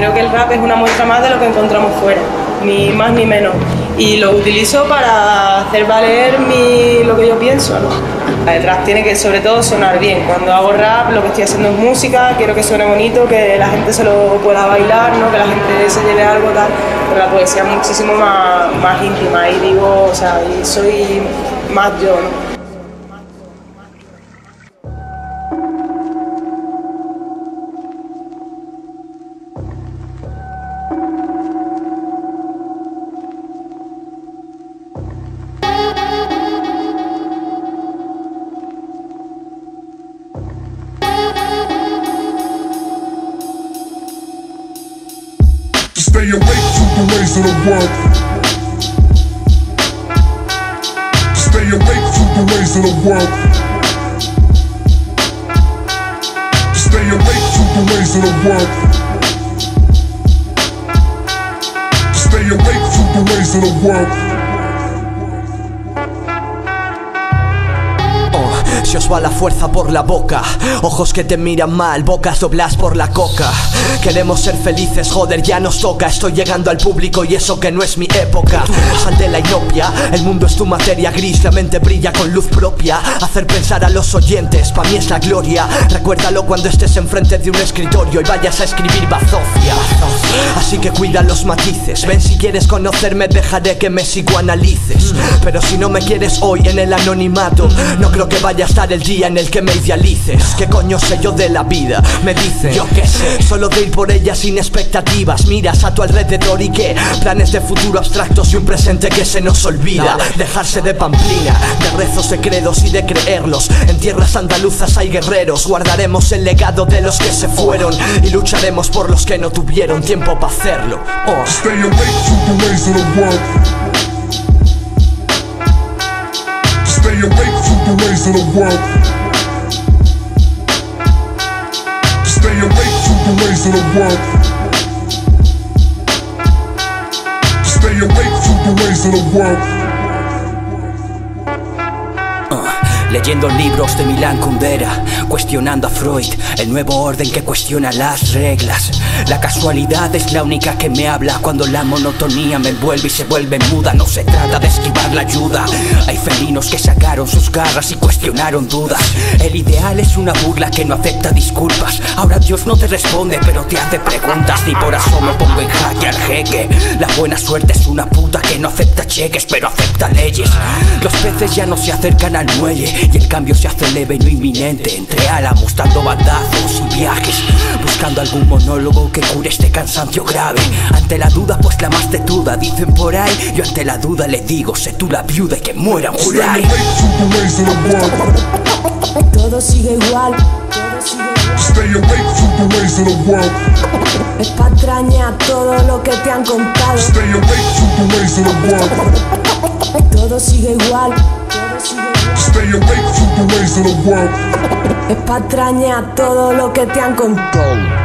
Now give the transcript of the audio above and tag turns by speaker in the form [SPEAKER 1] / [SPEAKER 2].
[SPEAKER 1] creo que el rap es una muestra más de lo que encontramos fuera, ni más ni menos. Y lo utilizo para hacer valer lo que yo pienso, ¿no? El rap tiene que sobre todo sonar bien. Cuando hago rap lo que estoy haciendo es música, quiero que suene bonito, que la gente se lo pueda bailar, ¿no? Que la gente se lleve algo tal. Pero la poesía es muchísimo más íntima y digo, o sea, y soy más yo, ¿no?
[SPEAKER 2] Stay awake from the ways of the world. Stay awake from the ways of the world. Stay awake from the ways of the world. Stay awake from the ways of the world.
[SPEAKER 3] Se os va la fuerza por la boca, ojos que te miran mal, bocas dobladas por la coca. Queremos ser felices, joder, ya nos toca. Estoy llegando al público y eso que no es mi época. Sal de la inopia, el mundo es tu materia gris. La mente brilla con luz propia. Hacer pensar a los oyentes, pa' mí es la gloria. Recuérdalo cuando estés enfrente de un escritorio y vayas a escribir bazofia. Así que cuida los matices. Ven, si quieres conocerme dejaré que me psicoanalices. Pero si no me quieres hoy en el anonimato, no creo que vaya a estar el día en el que me idealices. ¿Qué coño sé yo de la vida? Me dicen, yo qué sé, solo de ir por ella sin expectativas. Miras a tu alrededor y qué, planes de futuro abstractos y un presente que se nos olvida. Dejarse de pamplina, de rezos, de credos y de creerlos. En tierras andaluzas hay guerreros. Guardaremos el legado de los que se fueron y lucharemos por los que no tuvieron tiempo para hacerlo.
[SPEAKER 2] Stay awake from the ways of the world. Stay awake from the ways of the world. Stay awake from the ways of the world. Stay awake from the ways of the world.
[SPEAKER 4] Leyendo libros de Milan Kundera, cuestionando a Freud, el nuevo orden que cuestiona las reglas. La casualidad es la única que me habla cuando la monotonía me envuelve y se vuelve muda. No se trata de esquivar la ayuda. Hay felinos que sacaron sus garras y cuestionaron dudas. El ideal es una burla que no acepta disculpas. Ahora Dios no te responde pero te hace preguntas. Ni por asomo pongo en jaque al jeque. La buena suerte es una puta que no acepta cheques pero acepta leyes. Los peces ya no se acercan al muelle y el cambio se hace leve y no inminente. Entre álamos dando bandazos y viajes, buscando algún monólogo que cure este cansancio grave. Ante la duda pues la más tetuda, dicen por ahí. Yo ante la duda le digo, sé tú la viuda y que muera un Juray.
[SPEAKER 5] Todo sigue igual.
[SPEAKER 2] Stay awake from the ways of the world.
[SPEAKER 5] Es patraña todo lo que te han contado.
[SPEAKER 2] Stay awake from the ways of the world.
[SPEAKER 5] Todo sigue igual.
[SPEAKER 2] Stay awake from the ways of the world.
[SPEAKER 5] Es patraña todo lo que te han contado.